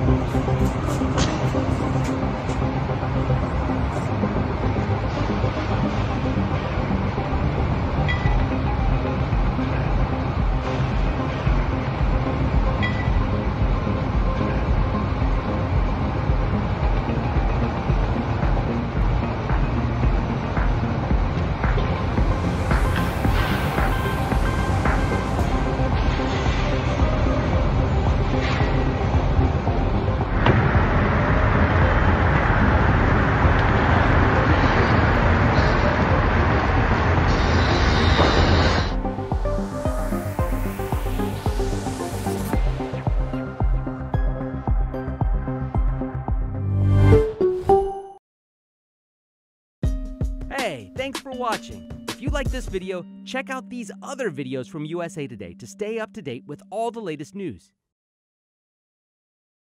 Hey, thanks for watching. If you like this video, check out these other videos from USA Today to stay up to date with all the latest news.